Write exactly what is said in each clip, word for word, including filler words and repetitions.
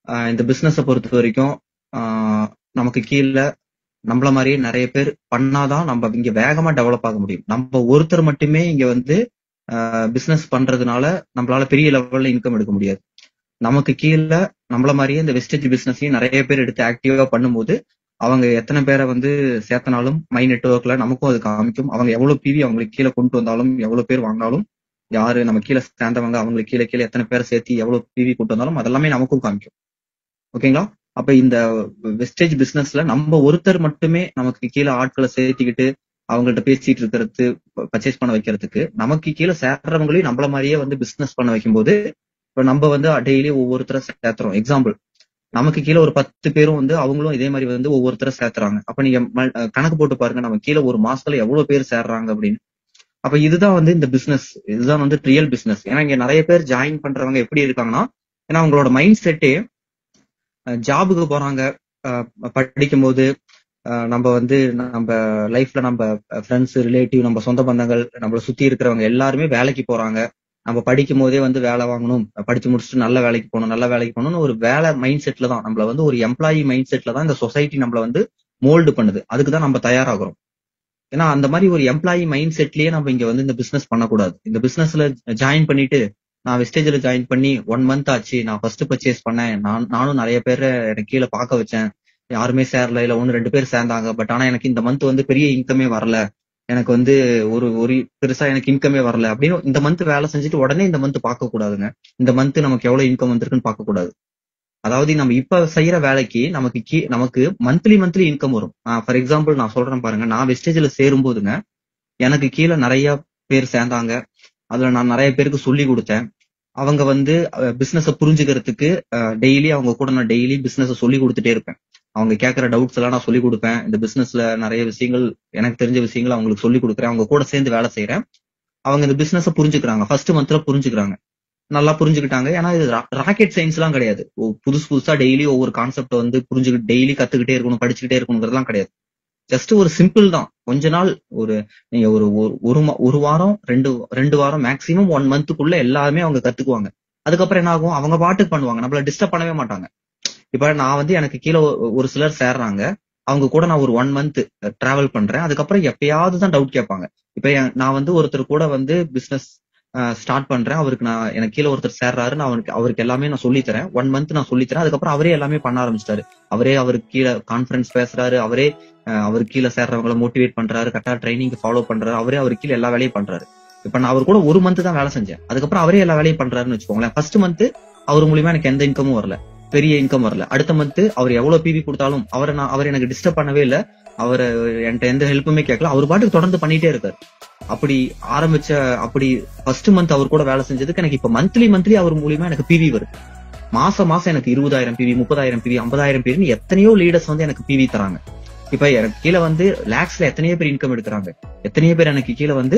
ஆஹ் இந்த பிசினஸ பொறுத்த வரைக்கும் ஆஹ் நமக்கு கீழே நம்மள மாதிரியே நிறைய பேர் பண்ணாதான் நம்ம இங்க வேகமா டெவலப் ஆக முடியும். நம்ம ஒருத்தர் மட்டுமே இங்க வந்து பிசினஸ் பண்றதுனால நம்மளால பெரிய லெவல்ல இன்கம் எடுக்க முடியாது. நமக்கு கீழே நம்மள மாதிரியே இந்த வெஸ்டேஜ் பிசினஸையும் நிறைய பேர் எடுத்து ஆக்டிவா பண்ணும்போது அவங்க எத்தனை பேரை வந்து சேர்த்தனாலும் மை நெட்ஒர்க்ல நமக்கும் அது காமிக்கும். அவங்க எவ்வளவு பிவி அவங்களுக்கு கீழே கொண்டு வந்தாலும், எவ்வளவு பேர் வாங்கினாலும், யாரு நம்ம கீழே சேர்ந்தவங்க அவங்களுக்கு கீழே கீழே எத்தனை பேரை சேர்த்து எவ்வளவு பிவி கொண்டு வந்தாலும் அதெல்லாமே நமக்கும் காமிக்கும். ஓகேங்களா? அப்ப இந்த வெஸ்டேஜ் பிசினஸ்ல நம்ம ஒருத்தர் மட்டுமே நமக்கு கீழே ஆட்களை சேர்த்திக்கிட்டு அவங்கள்ட்ட பேசிட்டு இருக்கிறது, பர்ச்சேஸ் பண்ண வைக்கிறதுக்கு நமக்கு கீழே சேர்றவங்களையும் நம்மள மாதிரியே வந்து பிசினஸ் பண்ண வைக்கும்போது இப்ப நம்ம வந்து டெய்லி ஒவ்வொருத்தரை சேர்த்துறோம். எக்ஸாம்பிள், நமக்கு கீழே ஒரு பத்து பேரும் வந்து அவங்களும் இதே மாதிரி வந்து ஒவ்வொருத்தரை சேர்த்துறாங்க. அப்ப நீங்க கணக்கு போட்டு பாருங்க, நம்ம கீழே ஒரு மாசத்துல எவ்வளவு பேர் சேர்றாங்க அப்படின்னு. அப்ப இதுதான் வந்து இந்த பிசினஸ், இதுதான் வந்து ரியல் பிசினஸ். ஏன்னா இங்க நிறைய பேர் ஜாயின் பண்றவங்க எப்படி இருக்காங்கன்னா, ஏன்னா அவங்களோட மைண்ட் செட்டே ஜாபுக்கு போறாங்க, படிக்கும் போது நம்ம வந்து நம்ம லைஃப்ல நம்ம ஃப்ரெண்ட்ஸ், ரிலேட்டிவ், நம்ம சொந்த பந்தங்கள், நம்மளை சுத்தி இருக்கிறவங்க எல்லாருமே வேலைக்கு போறாங்க. நம்ம படிக்கும் போதே வந்து வேலை வாங்கணும், படிச்சு முடிச்சுட்டு நல்ல வேலைக்கு போகணும், நல்ல வேலைக்கு போகணும்னு ஒரு வேலை மைண்ட் செட்ல தான் நம்மள வந்து ஒரு எம்ப்ளாயி மைண்ட் செட்ல தான் இந்த சொசைட்டி நம்மள வந்து மோல்டு பண்ணுது. அதுக்குதான் நம்ம தயாராகிறோம். ஏன்னா அந்த மாதிரி ஒரு எம்ப்ளாயி மைண்ட் செட்லயே நம்ம இங்க வந்து இந்த பிசினஸ் பண்ணக்கூடாது. இந்த பிசினஸ்ல ஜாயின் பண்ணிட்டு நான் வெஸ்டேஜ்ல ஜாயின் பண்ணி ஒன் மந்த் ஆச்சு, நான் ஃபர்ஸ்ட் பர்ச்சேஸ் பண்ணேன், நான் நானும் நிறைய பேரை எனக்கு கீழே பார்க்க வச்சேன், யாருமே சேரல, இல்ல ஒன்னு ரெண்டு பேர் சேர்ந்தாங்க, பட் ஆனா எனக்கு இந்த மந்த் வந்து பெரிய இன்கமே வரல, எனக்கு வந்து ஒரு ஒரு பெருசா எனக்கு இன்கமே வரல அப்படின்னு இந்த மந்த் வேலை செஞ்சுட்டு உடனே இந்த மந்த் பார்க்க கூடாதுங்க. இந்த மந்த் நமக்கு எவ்வளவு இன்கம் வந்திருக்குன்னு பார்க்க கூடாது. அதாவது நம்ம இப்ப செய்யற வேலைக்கு நமக்கு கீ நமக்கு மந்த்லி மந்த்லி இன்கம் வரும். ஃபார் எக்ஸாம்பிள் நான் சொல்றேன் பாருங்க, நான் வெஸ்டேஜ்ல சேரும் போதுங்க எனக்கு கீழே நிறைய பேர் சேர்ந்தாங்க. அதுல நான் நிறைய பேருக்கு சொல்லி கொடுத்தேன். அவங்க வந்து பிசினஸ புரிஞ்சுக்கிறதுக்கு டெய்லி அவங்க கூட நான் டெய்லி பிசினஸ சொல்லி கொடுத்துட்டே இருப்பேன். அவங்க கேட்கற டவுட்ஸ் எல்லாம் நான் சொல்லி கொடுப்பேன். இந்த பிசினஸ்ல நிறைய விஷயங்கள், எனக்கு தெரிஞ்ச விஷயங்கள் அவங்களுக்கு சொல்லி கொடுக்குறேன். அவங்க கூட சேர்ந்து வேலை செய்யறேன். அவங்க இந்த பிசினஸ புரிஞ்சுக்கிறாங்க. ஃபர்ஸ்ட் மந்த்ல புரிஞ்சுக்கிறாங்க, நல்லா புரிஞ்சுக்கிட்டாங்க. ஏன்னா இது ராக்கெட் சயின்ஸ் எல்லாம் கிடையாது. புதுசு புதுசா டெய்லி ஒவ்வொரு கான்செப்ட் வந்து புரிஞ்சுக்கிட்டு டெய்லி கத்துக்கிட்டே இருக்கணும், படிச்சுக்கிட்டே இருக்கணுங்கிறதுலாம் கிடையாது. ஜஸ்ட் ஒரு சிம்பிள் தான். கொஞ்ச நாள் ஒரு நீங்க ஒரு ஒரு ஒரு வாரம் ரெண்டு ரெண்டு வாரம் மேக்சிமம் ஒன் மந்த்துக்குள்ள எல்லாருமே அவங்க கத்துக்குவாங்க. அதுக்கப்புறம் என்ன ஆகும், அவங்க பாட்டுக்கு பண்ணுவாங்க, நம்மள டிஸ்டர்ப் பண்ணவே மாட்டாங்க. இப்ப நான் வந்து எனக்கு கீழே ஒரு சிலர் சேர்றாங்க, அவங்க கூட நான் ஒரு ஒன் மந்த் டிராவல் பண்றேன். அதுக்கப்புறம் எப்பயாவது தான் டவுட் கேட்பாங்க. இப்ப நான் வந்து ஒருத்தர் கூட வந்து பிசினஸ் ஸ்டார்ட் பண்றேன், அவருக்கு நான் எனக்கு கீழே ஒருத்தர் சேர்றாரு, நான் அவருக்கு அவருக்கு எல்லாமே நான் சொல்லித்தரேன். ஒன் மந்த் நான் சொல்லித்தரேன். அதுக்கப்புறம் அவரே எல்லாமே பண்ண ஆரம்பிச்சிட்டாரு. அவரே அவருக்கு கீழே கான்ஃபரன்ஸ் பேசுறாரு, அவரே அவருக்கு கீழே சேர்றவங்களை மோட்டிவேட் பண்றாரு, கரெக்டா ட்ரைனிங் ஃபாலோ பண்றாரு, அவரே அவருக்கு கீழே எல்லா வேலையும் பண்றாரு. இப்ப நான் அவர் கூட ஒரு மந்த் தான் வேலை செஞ்சேன். அதுக்கப்புறம் அவரே எல்லா வேலையும் பண்றாருன்னு வச்சுக்கோங்களேன். ஃபர்ஸ்ட் மந்த் அவர் மூலியமா எனக்கு எந்த இன்கமும் வரல, பெரிய இன்கம் வரல. அடுத்த மந்த் அவர் எவ்வளவு பிவி கொடுத்தாலும் அவரை நான் அவர் எனக்கு டிஸ்டர்ப் பண்ணவே இல்லை, அவர் என்கிட்ட எந்த ஹெல்ப்புமே கேட்கல, அவர் பாட்டுக்கு தொடர்ந்து பண்ணிட்டே இருக்காரு. அப்படி ஆரம்பிச்ச அப்படி ஃபர்ஸ்ட் மந்த் அவர் கூட வேலை செஞ்சதுக்கு எனக்கு இப்ப மந்த்லி மந்த்லி அவர் மூலியமா எனக்கு பிவி வருது. மாசம் மாசம் எனக்கு இருபதாயிரம் பிவி, முப்பதாயிரம் பிவி, ஐம்பதாயிரம் பிவி, எத்தனையோ லீடர்ஸ் வந்து எனக்கு பிவி தராங்க. இப்ப எனக்கு கீழே வந்து லேக்ஸ்ல எத்தனையோ பேர் இன்கம் எடுக்கிறாங்க. எத்தனையோ பேர் எனக்கு கீழே வந்து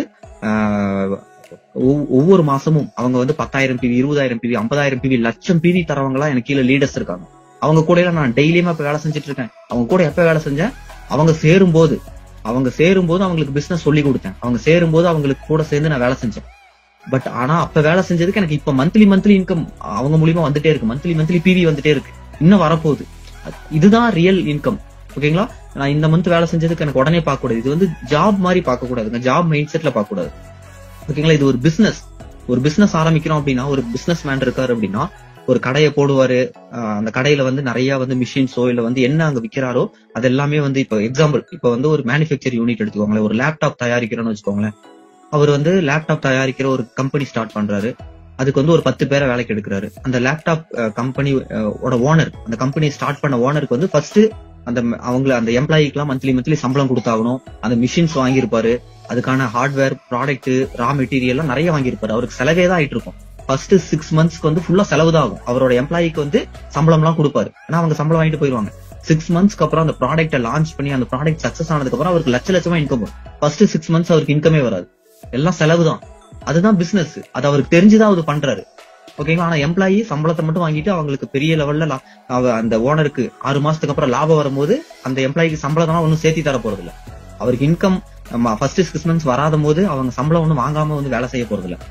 ஆஹ் ஒவ்வொரு மாசமும் அவங்க வந்து பத்தாயிரம் பிவி, இருபதாயிரம் பிவி, ஐம்பதாயிரம் பிவி, லட்சம் பிவி தரவங்களா எனக்கு கீழே லீடர்ஸ் இருக்காங்க. அவங்க கூட எல்லாம் நான் டெய்லியுமா இப்ப வேலை செஞ்சுட்டு இருக்கேன். அவங்க கூட எப்ப வேலை செஞ்சேன், அவங்க சேரும் போது அவங்க சேரும் போது அவங்களுக்கு பிசினஸ் சொல்லி கொடுத்தேன். அவங்க சேரும் போது அவங்களுக்கு கூட சேர்ந்து நான் வேலை செஞ்சேன். பட் ஆனா அப்ப வேலை செஞ்சதுக்கு எனக்கு இப்ப மந்த்லி மந்த்லி இன்கம் அவங்க மூலியமா வந்துட்டே இருக்கு, மந்த்லி மந்த்லி பிவி வந்துட்டே இருக்கு, இன்னும் வரப்போகுது. இதுதான் ரியல் இன்கம். ஓகேங்களா? நான் இந்த மந்த் வேலை செஞ்சதுக்கு எனக்கு உடனே பார்க்க கூடாது. இது வந்து ஜாப் மாதிரி பார்க்க கூடாதுங்க, ஜாப் மைண்ட் செட்ல பார்க்க கூடாது. ஓகேங்களா? இது ஒரு பிசினஸ். ஒரு பிசினஸ் ஆரம்பிக்கிறோம் அப்படின்னா, ஒரு பிசினஸ் மேன் இருக்காரு அப்படின்னா ஒரு கடையை போடுவாரு. அந்த கடையில வந்து நிறைய வந்து மிஷின்ஸோ இல்ல வந்து என்ன அங்க விற்கிறாரோ அது எல்லாமே வந்து இப்ப எக்ஸாம்பிள் இப்ப வந்து ஒரு மேனுஃபேக்சர் யூனிட் எடுத்துக்கோங்களேன், ஒரு லேப்டாப் தயாரிக்கிறோம்னு வச்சுக்கோங்களேன். அவர் வந்து லேப்டாப் தயாரிக்கிற ஒரு கம்பெனி ஸ்டார்ட் பண்றாரு. அதுக்கு வந்து ஒரு பத்து பேரை வேலைக்கு எடுக்கிறாரு. அந்த லேப்டாப் கம்பெனி ஓனர், அந்த கம்பெனி ஸ்டார்ட் பண்ண ஓனருக்கு வந்து ஃபர்ஸ்ட் அந்த அவங்க அந்த எம்ப்ளாயிக்கு எல்லாம் மந்த்லி மந்த்லி சம்பளம் கொடுத்தாகணும். அந்த மிஷின்ஸ் வாங்கியிருப்பாரு, அதுக்கான ஹார்ட்வேர், ப்ராடக்ட், ரா மெட்டீரியல் எல்லாம் நிறைய வாங்கியிருப்பாரு. அவருக்கு செலவே தான் ஆயிட்டு இருக்கும். ஃபர்ஸ்ட் சிக்ஸ் மந்த்ஸ்க்கு வந்து ஃபுல்லா செலவு தான் ஆகும். அவரோட எம்ப்ளாய்க்கு வந்து சம்பளம் எல்லாம் கொடுப்பாரு, ஏன்னா அவங்க சம்பளம் வாங்கிட்டு போயிருவாங்க. சிக்ஸ் மந்த்ஸ்க்கு அப்புறம் அந்த ப்ராடக்ட்டை லான்ச் பண்ணி அந்த ப்ராடக்ட் சக்சஸ் ஆனதுக்கு அப்புறம் அவருக்கு லட்ச லட்சமா இன்கம் வரும். ஃபர்ஸ்ட் சிக்ஸ் மந்த்ஸ் அவருக்கு இன்கமே வராது, எல்லாம் செலவு தான். அதுதான் பிசினஸ். அது அவருக்கு தெரிஞ்சுதான் அவர் பண்றாரு. ஓகேங்களா? ஆனா எம்ப்ளாயி சம்பளத்தை மட்டும் வாங்கிட்டு அவங்களுக்கு பெரிய லெவல்ல அந்த ஓனருக்கு ஆறு மாசத்துக்கு அப்புறம் லாபம் வரும்போது அந்த எம்ப்ளாய்க்கு சம்பளம் ஒன்னும் சேர்த்தி தர போறது இல்ல. அவருக்கு இன்கம் ஃபர்ஸ்ட் சிக்ஸ் மந்த்ஸ் வராத போது அவங்க சம்பளம் ஒன்னும் வாங்காம வந்து வேலை செய்ய போறது இல்ல.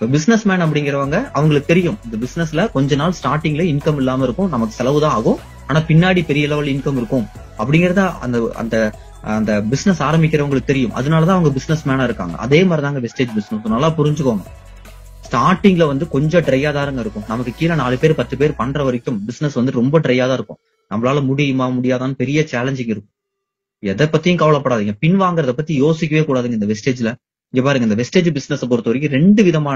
இப்ப பிசினஸ் மேன் அப்படிங்கிறவங்க அவங்களுக்கு தெரியும் இந்த பிசினஸ்ல கொஞ்ச நாள் ஸ்டார்டிங்ல இன்கம் இல்லாம இருக்கும், நமக்கு செலவு தான் ஆகும், ஆனா பின்னாடி பெரிய லெவல் இன்கம் இருக்கும் அப்படிங்கறத அந்த அந்த அந்த பிசினஸ் ஆரம்பிக்கிறவங்களுக்கு தெரியும். அதனாலதான் அவங்க பிசினஸ் மேனா இருக்காங்க. அதே மாதிரிதாங்க வெஸ்டேஜ் பிசினஸ். நல்லா புரிஞ்சுக்கோங்க. ஸ்டார்டிங்ல வந்து கொஞ்சம் ட்ரையா தாருங்க இருக்கும். நமக்கு கீழே நாலு பேர் பத்து பேர் பண்ற வரைக்கும் பிசினஸ் வந்து ரொம்ப ட்ரையா தான் இருக்கும். நம்மளால முடியுமா முடியாதான்னு பெரிய சேலஞ்சிங் இருக்கும். எதை பத்தியும் கவலைப்படாதீங்க. பின் வாங்குறத பத்தி யோசிக்கவே கூடாதுங்க இந்த வெஸ்டேஜ்ல. இங்க பாருங்க, இந்த வெஸ்டேஜ் பிசினஸ் பொறுத்த வரைக்கும் ரெண்டு விதமான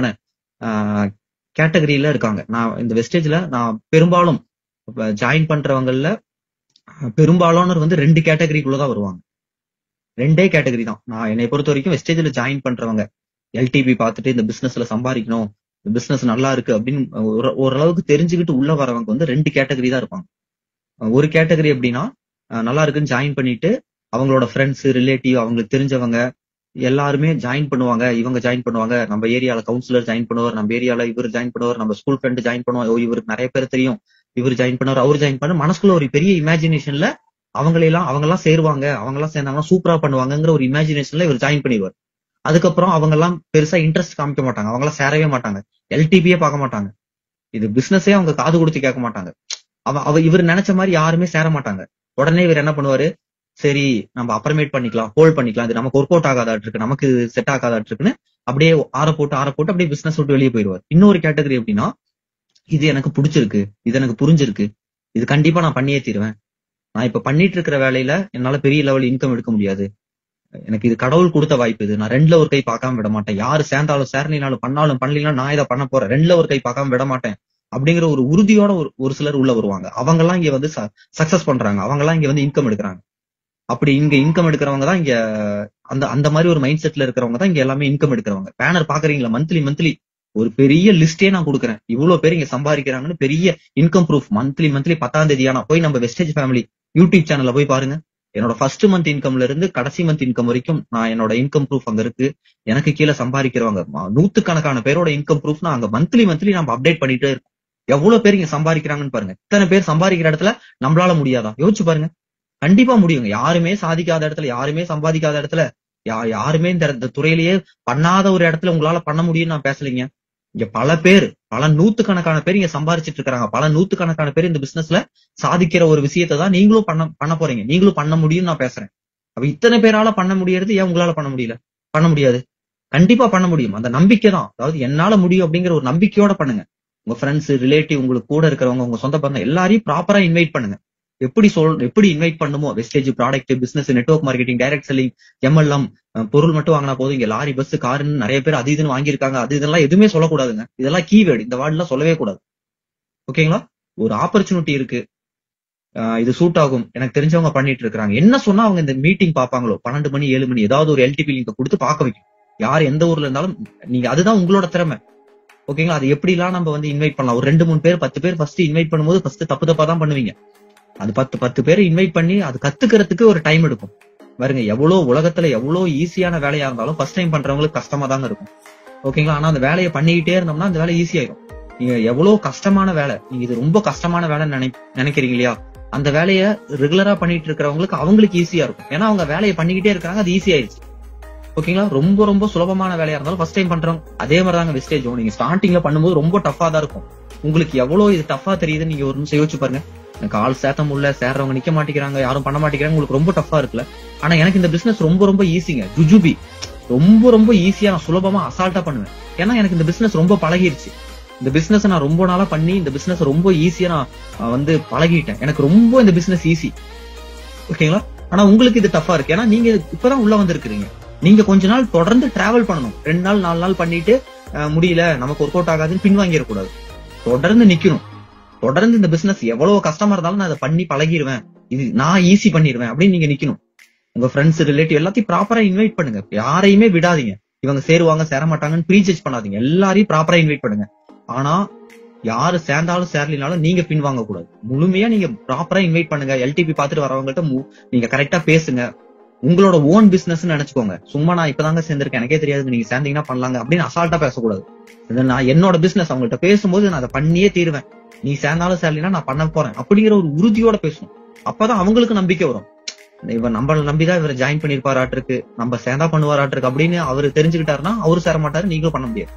ஆஹ் கேட்டகரியில இருக்காங்க. நான் இந்த வெஸ்டேஜ்ல நான் பெரும்பாலும் ஜாயின் பண்றவங்கல பெரும்பாலானவர் வந்து ரெண்டு கேட்டகரிக்குள்ளதான் வருவாங்க. ரெண்டே கேட்டகரி தான். நான் என்னை பொறுத்த வரைக்கும் வெஸ்டேஜ்ல ஜாயின் பண்றவங்க எல்டிபி பார்த்துட்டு இந்த பிசினஸ்ல சம்பாதிக்கணும், இந்த பிசினஸ் நல்லா இருக்கு அப்படின்னு ஓரளவுக்கு தெரிஞ்சுக்கிட்டு உள்ள வரவங்க வந்து ரெண்டு கேட்டகரி தான் இருப்பாங்க. ஒரு கேட்டகரி எப்படின்னா, நல்லா இருக்குன்னு ஜாயின் பண்ணிட்டு அவங்களோட ஃப்ரெண்ட்ஸ் ரிலேட்டிவ் அவங்களுக்கு தெரிஞ்சவங்க எல்லாருமே ஜாயின் பண்ணுவாங்க. இவங்க ஜாயின் பண்ணுவாங்க, நம்ம ஏரியால கவுன்சிலர் ஜாயின் பண்ணுவார், நம்ம ஏரியால இவர் ஜாயின் பண்ணுவார், நம்ம ஸ்கூல் ஃப்ரெண்ட் ஜாயின் பண்ணுவார், இவருக்கு நிறைய பேர் தெரியும், இவர் ஜாயின் பண்ணுவார், அவர் ஜாயின் பண்ண மனசுக்குள்ள ஒரு பெரிய இமேஜினேஷன்ல அவங்களெல்லாம் அவங்க எல்லாம் சேருவாங்க, அவங்க எல்லாம் சேர்ந்தாங்கன்னா சூப்பரா பண்ணுவாங்கிற ஒரு இமேஜினேஷன்ல இவர் ஜாயின் பண்ணிடுவார். அதுக்கப்புறம் அவங்க எல்லாம் பெருசா இன்ட்ரெஸ்ட் காமிக்க மாட்டாங்க, அவங்க எல்லாம் சேரவே மாட்டாங்க, எல்டிபியே பார்க்க மாட்டாங்க, இது பிசினஸே அவங்க காது கொடுத்து கேட்க மாட்டாங்க. அவ அவ இவர் நினைச்ச மாதிரி யாருமே சேர மாட்டாங்க. உடனே இவர் என்ன பண்ணுவாரு, சரி நம்ம அப்புறமேட் பண்ணிக்கலாம், ஹோல்ட் பண்ணிக்கலாம், இது நமக்கு ஒர்க் அவுட் ஆகாதாட்டு இருக்கு, நமக்கு செட் ஆகாதாட்டு இருக்குன்னு அப்படியே ஆற போட்டு ஆற போட்டு அப்படியே பிசினஸ் விட்டு வெளியே போயிடுவார். இன்னொரு கேட்டகரி எப்படின்னா, இது எனக்கு பிடிச்சிருக்கு, இது எனக்கு புரிஞ்சிருக்கு, இது கண்டிப்பா நான் பண்ணியே தீருவேன், நான் இப்ப பண்ணிட்டு இருக்கிற வேலையில என்னால பெரிய லெவல் இன்கம் எடுக்க முடியாது, எனக்கு இது கடவுள் கொடுத்த வாய்ப்பு, இது நான் ரெண்டுல ஒரு கை பார்க்காம விட மாட்டேன், யாரு சேர்ந்தாலும் சேரலினாலும் பண்ணாலும் பண்ணலாம், நான் இதை பண்ண போறேன், ரெண்டுல ஒரு கை பார்க்காம விட மாட்டேன் அப்படிங்கிற ஒரு உறுதியோட ஒரு ஒரு சிலர் உள்ள வருவாங்க. அவங்க எல்லாம் இங்க வந்து சக்சஸ் பண்றாங்க, அவங்க எல்லாம் இங்க வந்து இன்கம் எடுக்கிறாங்க. அப்படி இங்க இன்கம் எடுக்கிறவங்க தான் இங்க அந்த அந்த மாதிரி ஒரு மைண்ட் செட்ல இருக்கிறவங்க தான் இங்க எல்லாமே இன்கம் எடுக்கிறவங்க. பேனர் பாக்குறீங்களா, மந்த்லி மந்த்லி ஒரு பெரிய லிஸ்டே நான் கொடுக்குறேன், இவ்வளவு பேர் இங்க சம்பாதிக்கிறாங்கன்னு பெரிய இன்கம் ப்ரூஃப். மந்த்லி மந்த்லி பத்தாம் தேதி ஆனா போய் நம்ம வெஸ்டேஜ் ஃபேமிலி யூடியூப் சேனல்ல போய் பாருங்க. என்னோட ஃபர்ஸ்ட் மந்த் இன்கம்ல இருந்து கடைசி மந்த் இன்கம் வரைக்கும் நான் என்னோட இன்கம் ப்ரூஃப் அங்க இருக்கு. எனக்கு கீழே சம்பாதிக்கிறவங்க நூத்துக்கணக்கான பேரோட இன்கம் ப்ரூஃப் நான் அங்க மந்த்லி மந்த்லி நம்ம அப்டேட் பண்ணிட்டே இருக்கோம். எவ்வளவு பேர் இங்க சம்பாதிக்கிறாங்கன்னு பாருங்க. இத்தனை பேர் சம்பாதிக்கிற இடத்துல நம்மளால முடியாதா? யோசிச்சு பாருங்க. கண்டிப்பா முடியுங்க. யாருமே சாதிக்காத இடத்துல, யாருமே சம்பாதிக்காத இடத்துல, யா யாருமே இந்த துறையிலேயே பண்ணாத ஒரு இடத்துல உங்களால பண்ண முடியும்னு நான் பேசலைங்க. இங்க பல பேர், பல நூத்துக்கணக்கான பேர் இங்க சம்பாதிச்சிட்டு இருக்காங்க. பல நூத்துக்கணக்கான பேர் இந்த பிசினஸ்ல சாதிக்கிற ஒரு விஷயத்தை தான் நீங்களும் பண்ண பண்ண போறீங்க. நீங்களும் பண்ண முடியும்னு நான் பேசுறேன். அப்ப இத்தனை பேரால பண்ண முடியறது ஏன் உங்களால பண்ண முடியல? பண்ண முடியாது. கண்டிப்பா பண்ண முடியும். அந்த நம்பிக்கை தான். அதாவது என்னால முடியும் அப்படிங்கிற ஒரு நம்பிக்கையோட பண்ணுங்க. உங்க ஃப்ரெண்ட்ஸ் ரிலேட்டிவ் உங்களுக்கு கூட இருக்கிறவங்க உங்க சொந்த பந்தம் எல்லாரையும் ப்ராப்பரா இன்வைட் பண்ணுங்க. எப்படி சொல் எப்படி இன்வைட் பண்ணுமோ, Vestige product business network marketing direct selling MLM பொருள் மட்டும் வாங்கினா போதும். இங்க லாரி பஸ் காருன்னு நிறைய பேர் அது இதுன்னு வாங்கியிருக்காங்க. அது இதெல்லாம் எதுவுமே சொல்லக்கூடாதுங்க. இதெல்லாம் கீவேர்டு, இந்த வேர்டு எல்லாம் சொல்லவே கூடாது. ஓகேங்களா? ஒரு ஆப்பர்ச்சுனிட்டி இருக்கு, இது சூட் ஆகும், எனக்கு தெரிஞ்சவங்க பண்ணிட்டு இருக்காங்க, என்ன சொன்னா அவங்க இந்த மீட்டிங் பாப்பாங்களோ பன்னெண்டு மணி ஏழு மணி ஏதாவது ஒரு எல்டிபி லிங்க் கொடுத்து பார்க்க வைக்கும். யார் எந்த ஊர்ல இருந்தாலும் நீங்க, அதுதான் உங்களோட திறமை. ஓகேங்களா? அது எப்படி எல்லாம் நம்ம வந்து இன்வைட் பண்ணலாம். ஒரு ரெண்டு மூணு பேர் பத்து பேர் ஃபர்ஸ்ட் இன்வைட் பண்ணும்போது ஃபர்ஸ்ட் தப்பு தப்பா தான் பண்ணுவீங்க. அது பத்து பத்து பேரை இன்வைட் பண்ணி அது கத்துக்கிறதுக்கு ஒரு டைம் எடுக்கும். பாருங்க, எவ்வளவு உலகத்துல எவ்வளவு ஈஸியான வேலையா இருந்தாலும் ஃபர்ஸ்ட் டைம் பண்றவங்களுக்கு கஷ்டமா தாங்க இருக்கும். ஓகேங்களா? ஆனா அந்த வேலையை பண்ணிக்கிட்டே இருந்தோம்னா அந்த வேலை ஈஸி ஆயிடும். நீங்க எவ்வளவு கஷ்டமான வேலை, நீங்க இது ரொம்ப கஷ்டமான வேலை நினை நினைக்கிறீங்க இல்லையா, அந்த வேலையை ரெகுலரா பண்ணிட்டு இருக்கிறவங்களுக்கு அவங்களுக்கு ஈஸியா இருக்கும். ஏன்னா அவங்க வேலையை பண்ணிக்கிட்டே இருக்காங்க, அது ஈஸி ஆயிடுச்சு. ஓகேங்களா? ரொம்ப ரொம்ப சுலபமான வேலையா இருந்தாலும் ஃபர்ஸ்ட் டைம் பண்றவங்க அதே மாதிரி தாங்க வெஸ்டேஜ். நீங்க ஸ்டார்டிங்ல பண்ணும்போது ரொம்ப டஃபா தான் இருக்கும். உங்களுக்கு எவ்வளவு இது டஃபா தெரியுதுன்னு நீங்க ஒரு நிமிஷம் யோசிச்சு பாருங்க. எனக்கு ஆள் சேத்த முடியல, சேர்றவங்க நிக்க மாட்டேங்கிறாங்க, யாரும் பண்ண மாட்டேங்கிறாங்க, உங்களுக்கு ரொம்ப டஃபா இருக்குல்ல. ஆனா எனக்கு இந்த பிசினஸ் ரொம்ப ரொம்ப ஈஸிங்க. ஜுஜுபி ரொம்ப ரொம்ப ஈஸியா நான் சுலபமா அசால்ட்டா பண்ணுவேன். ஏன்னா எனக்கு இந்த பிசினஸ் ரொம்ப பழகிருச்சு. இந்த பிசினஸ் நான் ரொம்ப நாளா பண்ணி இந்த பிசினஸ் ரொம்ப ஈஸியா நான் வந்து பழகிட்டேன். எனக்கு ரொம்ப இந்த பிசினஸ் ஈஸி. ஓகேங்களா? ஆனா உங்களுக்கு இது டஃபா இருக்கு. ஏன்னா நீங்க இப்பதான் உள்ள வந்திருக்கிறீங்க. நீங்க கொஞ்ச நாள் தொடர்ந்து டிராவல் பண்ணணும். ரெண்டு நாள் நாலு நாள் பண்ணிட்டு முடியல நமக்கு ஒர்க் அவுட் ஆகாதுன்னு பின்வாங்கிடக்கூடாது. தொடர்ந்து நிக்கணும். தொடர்ந்து இந்த பிசினஸ் எவ்வளவு கஷ்டமா இருந்தாலும் நான் அதை பண்ணி பழகிடுவேன், இது நான் ஈஸி பண்ணிடுவேன் அப்படின்னு நீங்க நிக்கணும். உங்க ஃப்ரெண்ட்ஸ் ரிலேட்டிவ் எல்லாத்தையும் ப்ராப்பரா இன்வைட் பண்ணுங்க. யாரையுமே விடாதீங்க. இவங்க சேருவாங்க சேர மாட்டாங்கன்னு ப்ரீஜெட்ஜ் பண்ணாதீங்க. எல்லாரையும் ப்ராப்பரா இன்வைட் பண்ணுங்க. ஆனா யாரு சேர்ந்தாலும் சேரலினாலும் நீங்க பின்வாங்க கூடாது. முழுமையா நீங்க ப்ராப்பரா இன்வைட் பண்ணுங்க. எல்டிபி பாத்துட்டு வரவங்கள்ட்ட நீங்க கரெக்டா பேசுங்க. உங்களோட ஓன் பிசினஸ் நினைச்சுக்கோங்க. சும்மா நான் இப்பதாங்க சேர்ந்திருக்கேன், எனக்கே தெரியாது, நீங்க சேர்ந்தீங்கன்னா பண்ணலாங்க அப்படின்னு அசால்ட்டா பேசக்கூடாது. நான் என்னோட பிசினஸ் அவங்கள்ட்ட பேசும்போது நான் அதை பண்ணியே தீருவேன், நீ சேர்ந்தாலும் சேரலினா நான் பண்ண போறேன் அப்படிங்கிற ஒரு உறுதியோட பேசணும். அப்பதான் அவங்களுக்கு நம்பிக்கை வரும். இவர் நம்மள நம்பிதான் இவரை ஜாயின் பண்ணிருப்பாராட்டு இருக்கு, நம்ம சேர்ந்தா பண்ணுவாராட்டு இருக்கு அப்படின்னு அவரு தெரிஞ்சுக்கிட்டாருன்னா அவரு சேர மாட்டாரு, நீங்களும் பண்ண முடியாது.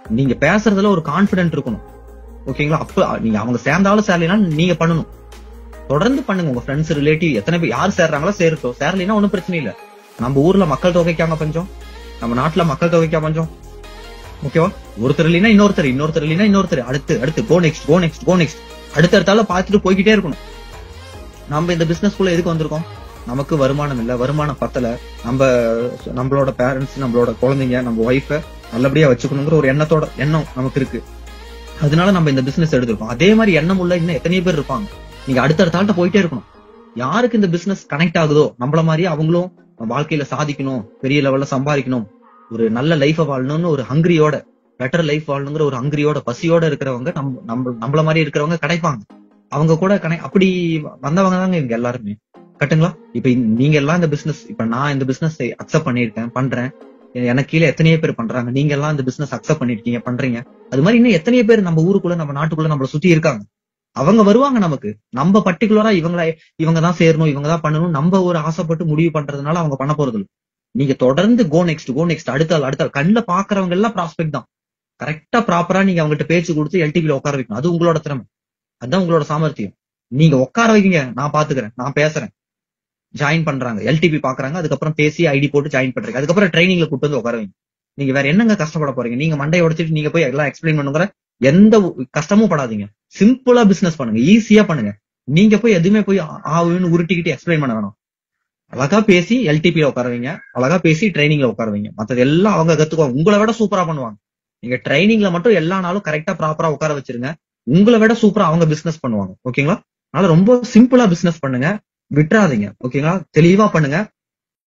நீங்க பேசுறதுல ஒரு கான்பிடென்ட் இருக்கணும். ஓகேங்களா? அப்ப நீங்க அவங்க சேர்ந்தாலும் சேரலாம் நீங்க பண்ணணும். தொடர்ந்து பண்ணுங்க. உங்க ஃப்ரெண்ட்ஸ் ரிலேட்டிவ் எத்தனை பேர் யார் சேர்றாங்களோ சேரட்டும். சேரலைன்னா ஒன்னும் பிரச்சனை இல்ல. நம்ம ஊர்ல மக்கள் தொகைக்காங்க பஞ்சம், நம்ம நாட்டுல மக்கள் தொகைக்கா பஞ்சம். ஓகேவா? ஒருத்தர் இல்லைன்னா இன்னொருத்தர், இன்னொருத்தர் இல்லைன்னா இன்னொருத்தர், அடுத்து அடுத்து go next go next go next அடுத்த அடுத்தால பாத்துட்டு போய்கிட்டே இருக்கணும். நம்ம இந்த பிசினஸ் குள்ள எதுக்கு வந்திருக்கோம்? நமக்கு வருமானம் இல்ல, வருமானம் பத்தல, நம்ம நம்மளோட பேரண்ட்ஸ், நம்மளோட குழந்தைங்க, நம்ம ஒய்ஃப நல்லபடியா வச்சுக்கணுங்கிற ஒரு எண்ணத்தோட எண்ணம் நமக்கு இருக்கு. அதனால நம்ம இந்த பிசினஸ் எடுத்திருக்கோம். அதே மாதிரி எண்ணம் உள்ள இன்னும் எத்தனையோ பேர் இருப்பாங்க. நீங்க அடுத்தடுத்த ஆள்கிட்ட போயிட்டே இருக்கணும். யாருக்கு இந்த பிசினஸ் கனெக்ட் ஆகுதோ நம்மள மாதிரி அவங்களும் வாழ்க்கையில சாதிக்கணும், பெரிய லெவல்ல சம்பாதிக்கணும், ஒரு நல்ல லைஃப வாழணும்னு ஒரு ஹங்கிரியோட, பெட்டர் லைஃப் வாழணுங்கிற ஒரு ஹங்கிரியோட பசியோட இருக்கிறவங்க நம்ம நம்மள மாதிரி இருக்கிறவங்க கிடைப்பாங்க. அவங்க கூட கனெக்ட் அப்படி வந்தவங்க தாங்க இவங்க எல்லாருமே. கட்டுங்களா? இப்ப நீங்க எல்லாம் இந்த பிசினஸ், இப்ப நான் இந்த பிசினஸ் அக்செப்ட் பண்ணிருக்கேன், பண்றேன். எனக்கு கீழே எத்தனையோ பேர் பண்றாங்க. நீங்க எல்லாம் இந்த பிசினஸ் அக்செப்ட் பண்ணிருக்கீங்க, பண்றீங்க. அது மாதிரி இன்னும் எத்தனையோ பேர் நம்ம ஊருக்குள்ள, நம்ம நாட்டுக்குள்ள நம்மள சுத்தி இருக்காங்க. அவங்க வருவாங்க நமக்கு. நம்ம பர்டிகுலரா இவங்கள இவங்க தான் சேரணும், இவங்க தான் பண்ணணும் நம்ம ஒரு ஆசைப்பட்டு முடிவு பண்றதுனால அவங்க பண்ண போறது இல்லை. நீங்க தொடர்ந்து கோ நெக்ஸ்ட் கோ நெக்ஸ்ட் அடுத்த அடுத்த கண்ணுல பாக்குறவங்க எல்லாம் ப்ராஸ்பெக்ட் தான். கரெக்டா ப்ராப்பரா நீங்க அவங்ககிட்ட பேச்சு கொடுத்து எல்டிபில உட்கார வைக்கணும். அது உங்களோட திறமை, அதுதான் உங்களோட சாமர்த்தியம். நீங்க உட்கார வைக்கீங்க, நான் பாத்துக்கிறேன், நான் பேசுறேன். ஜாயின் பண்றாங்க, எல்டிபி பாக்குறாங்க, அதுக்கப்புறம் பேசி ஐடி போட்டு ஜாயின் பண்றீங்க, அதுக்கப்புறம் ட்ரைனிங்ல கூட்டு வந்து உட்கார வைங்க. நீங்க வேற என்னங்க கஷ்டப்பட போறீங்க? நீங்க மண்டையை உடைச்சிட்டு நீங்க போய் எல்லாம் எக்ஸ்பிளைன் பண்ணுங்கிற எந்த கஷ்டமும் படாதீங்க. சிம்பிளா பிசினஸ் பண்ணுங்க, ஈஸியா பண்ணுங்க. நீங்க போய் எதுவுமே போய் ஆவுன்னு உருட்டிக்கிட்டு எக்ஸ்பிளைன் பண்ண வேணும். அழகா பேசி எல்டிபில உட்கார வைங்க, அழகா பேசி ட்ரைனிங்ல உட்கார வைங்க. மத்தது எல்லாம் அவங்க கத்துக்குவாங்க, உங்களை விட சூப்பரா பண்ணுவாங்க. நீங்க ட்ரைனிங்ல மட்டும் எல்லா நாளும் கரெக்டா ப்ராப்பரா உட்கார வச்சிருங்க, உங்களை விட சூப்பரா அவங்க பிசினஸ் பண்ணுவாங்க. ஓகேங்களா? அதனால ரொம்ப சிம்பிளா பிசினஸ் பண்ணுங்க, விட்டுறாதீங்க. ஓகேங்களா? தெளிவா பண்ணுங்க.